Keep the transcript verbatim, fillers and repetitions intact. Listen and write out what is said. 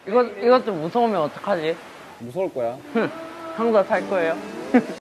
이거, 이것도 무서우면 어떡하지? 무서울 거야. 형도 탈 거예요?